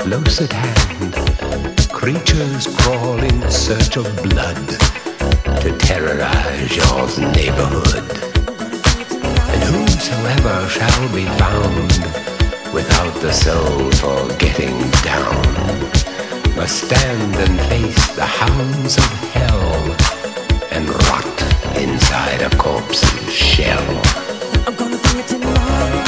Close at hand, creatures crawl in search of blood to terrorize your neighborhood. And whosoever shall be found without the soul for getting down must stand and face the hounds of hell and rot inside a corpse's shell. I'm gonna do it tonight.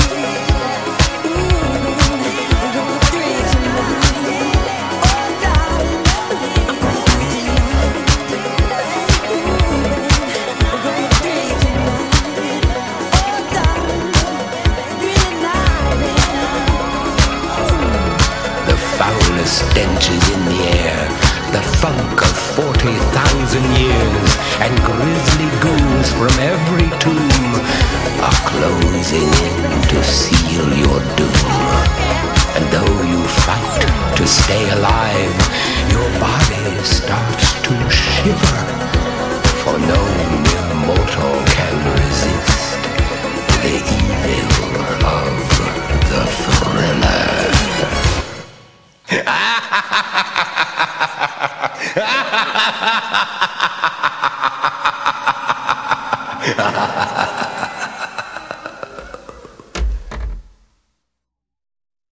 Stench is in the air, the funk of 40,000 years, and grisly ghouls from every tomb are closing in to seal your doom. And though you fight to stay alive, your body starts to shiver, for no mere mortal can resist the evil of the thriller. Ha ha ha ha!